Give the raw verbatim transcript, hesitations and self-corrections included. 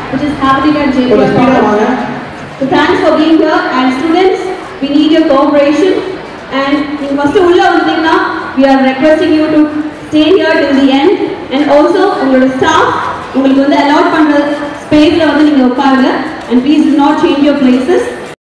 which is happening at J P R. So thanks for being here, and students, we need your cooperation. And first of all, we are requesting you to stay here till the end, and also your staff, you will allot space, and please do not change your places.